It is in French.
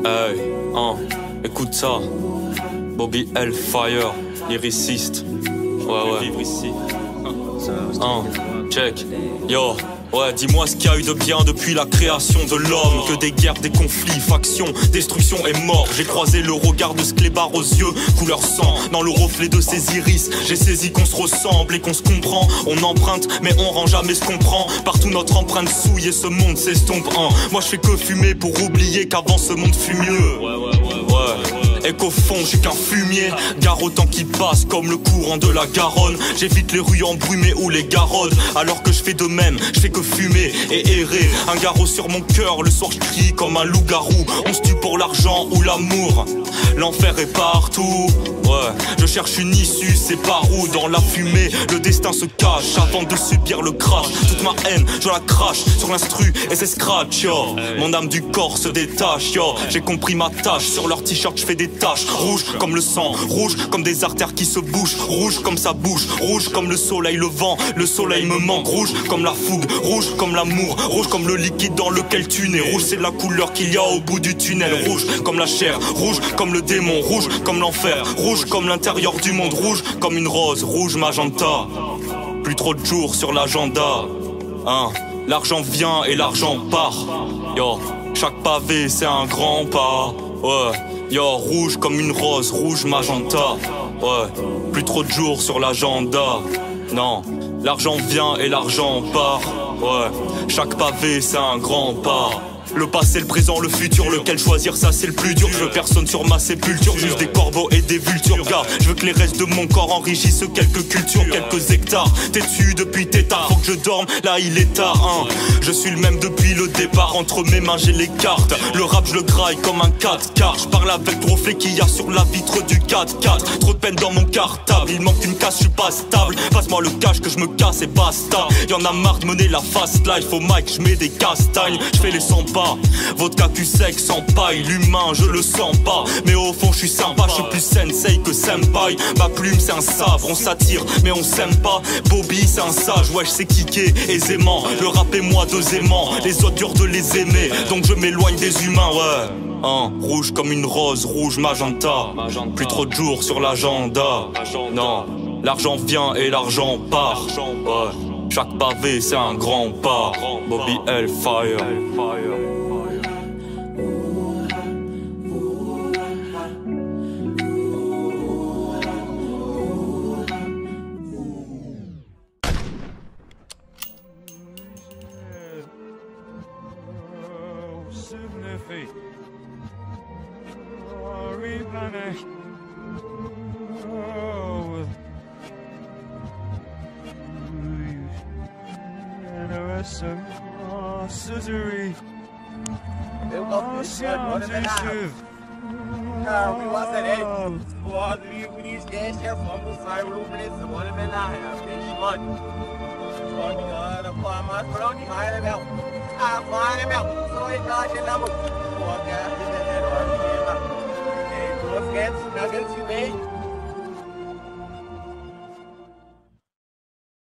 Hey, écoute ça. Bobby Hellfire, lyriciste. Ouais. Vivre ici. Check. Yo. Ouais, dis-moi ce qu'il y a eu de bien depuis la création de l'homme. Que des guerres, des conflits, factions, destruction et mort. J'ai croisé le regard de ce clébard aux yeux couleur sang. Dans le reflet de ses iris, j'ai saisi qu'on se ressemble et qu'on se comprend. On emprunte, mais on rend jamais ce qu'on prend. Partout notre empreinte souille et ce monde s'estompe. Moi je fais que fumer pour oublier qu'avant ce monde fut mieux. Ouais. Et qu'au fond je suis qu'un fumier. Gare au temps qui passe comme le courant de la Garonne. J'évite les rues embrumées ou les garodes. Alors que je fais de même, je fais que fumer et errer. Un garrot sur mon cœur, le soir je crie comme un loup-garou. On se tue pour l'argent ou l'amour. L'enfer est partout. Ouais, je cherche une issue, c'est par où? Dans la fumée, le destin se cache avant de subir le crash. Toute ma haine, je la crache sur l'instru et c'est scratch, yo. Mon âme du corps se détache, yo. J'ai compris ma tâche, sur leur t-shirt je fais des taches. Rouge comme le sang, rouge comme des artères qui se bouchent. Rouge comme sa bouche, rouge comme le soleil, le vent. Le soleil me manque, rouge comme la fougue. Rouge comme l'amour, rouge comme le liquide dans lequel tu nais. Rouge c'est la couleur qu'il y a au bout du tunnel. Rouge comme la chair, rouge comme le démon. Rouge comme l'enfer, rouge comme l'intérieur du monde. Rouge comme une rose, rouge magenta. Plus trop de jours sur l'agenda. L'argent vient et l'argent part. Yo, chaque pavé c'est un grand pas. Ouais, yo, rouge comme une rose, rouge magenta. Ouais, plus trop de jours sur l'agenda. Non, l'argent vient et l'argent part. Ouais, chaque pavé c'est un grand pas. Le passé, le présent, le futur, lequel choisir, ça c'est le plus dur. Je veux personne sur ma sépulture, juste des corbeaux et des vultures. Gars, je veux que les restes de mon corps enrichissent quelques cultures, quelques hectares. T'es dessus depuis tes tard, faut que je dorme, là il est tard. Je suis le même depuis le départ, entre mes mains j'ai les cartes. Le rap je le graille comme un 4x4. Je parle avec le reflet qu'il y a sur la vitre du 4x4. Trop de peine dans mon cartable, il manque une casse, je suis pas stable. Passe-moi le cash que je me casse et basta. Y'en a marre de mener la fast life, au mic je mets des castagnes. Je fais les 100 pas. Vodka cul sec sans paille, l'humain je le sens pas. Mais au fond je suis sympa, je suis plus sensei que senpai. Ma plume c'est un sabre, on s'attire mais on s'aime pas. Bobby c'est un sage, ouais je sais kicker aisément. Le rap et moi deux aimants, les autres durs de les aimer. Donc je m'éloigne des humains, ouais. Rouge comme une rose, rouge magenta. Plus trop de jours sur l'agenda. Non, l'argent vient et l'argent part. Ouais. Chaque pavé c'est un grand pas. Bobby Hellfire. Nuggets you made.